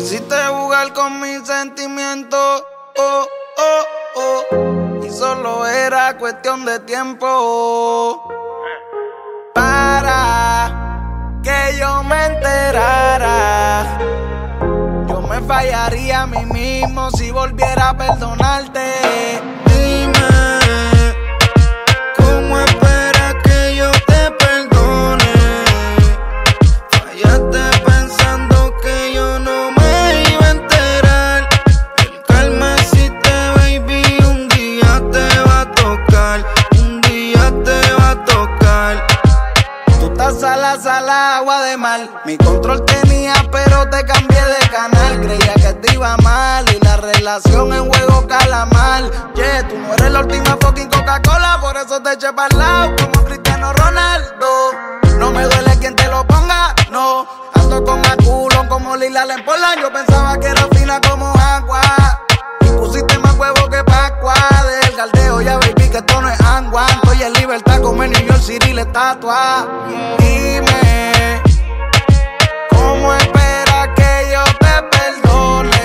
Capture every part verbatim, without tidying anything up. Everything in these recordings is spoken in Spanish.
Quisiste jugar con mis sentimientos, oh, oh, oh, y solo era cuestión de tiempo para que yo me enterara. Yo me fallaría a mí mismo si volviera a perdonarte. Dime, ¿cómo esperas que yo te perdone? Fallaste pensando que yo no me iba a enterar. El calma existe, baby, un día te va a tocar. Un día te va a tocar. Tú estás sala, sala, agua de mar. Mi control tenía, pero te cambié de canal. Creía que te iba mal y la relación en juego calamar. Yeah, tú no eres la última fucking Coca-Cola, por eso te eché para lado como Cristiano Ronaldo. No me duele quien te lo ponga, no. Ando con maculón como Lila Lempola. Yo pensaba que era fina como agua y pusiste más huevo que Pascua. Del galdeo ya baby que esto no es angua. Estoy en libertad como en New York City la estatua. Dime, ¿cómo esperas que yo te perdone?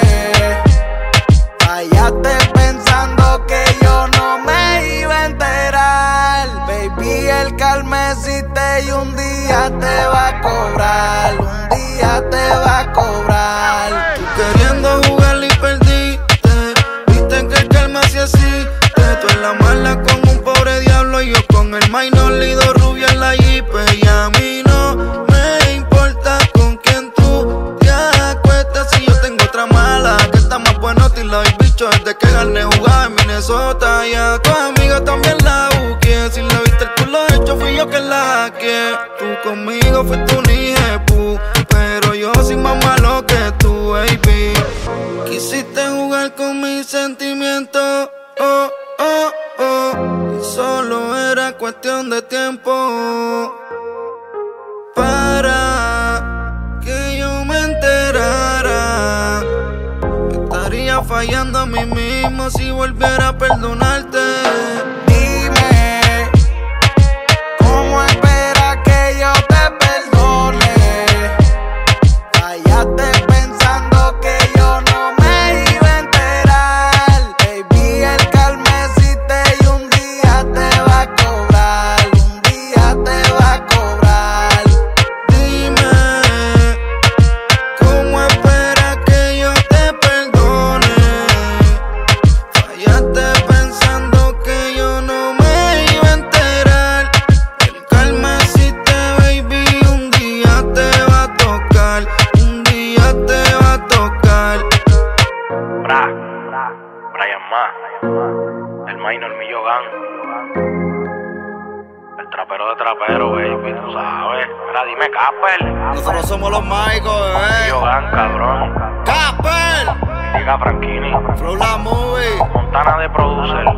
Fallaste pensando que yo no me iba a enterar. Baby, el calma existe y un día te va a cobrar. Un día te va a cobrar. Tú queriendo jugar y perdiste. Viste que el calma sí existe. Tú en la mala con un pobre diablo y yo con el minor lido rubio en la jeep. Y a mí no me importa con quién tú te acuestas. Si yo tengo otra mala que está más bueno y la doy bicho desde que gané jugada en Minnesota. Y a tu amiga también la busqué. Si le viste el culo hecho fui yo que la hackeé. Tú conmigo fuiste un hijepu, pero yo soy más malo que tú, baby. Quisiste jugar con mis sentimientos, oh, oh, oh, y solo era cuestión de tiempo para que yo me enterara. Me estaría fallando a mí mismo si volviera a perdonarte. Dime, ¿cómo esperas que yo te perdone? Fallaste pensando que yo no me iba a enterar. Baby, el calma existe y un día te va a cobrar. Un día te va a cobrar. Dime, ¿cómo esperas que yo te perdone? Fallaste pensando que yo no me iba a enterar. El calma existe, baby, un día te va a tocar. Un día te va a tocar. Bra, Bryant más, el minor Millo Gang, el trapero de trapero, baby, tú sabes. Mira, dime Casper. Nosotros somos los Magico, Millo bebé. Gang, cabrón. Casper, Diga Franquini, Flow la movie. Montana de producer.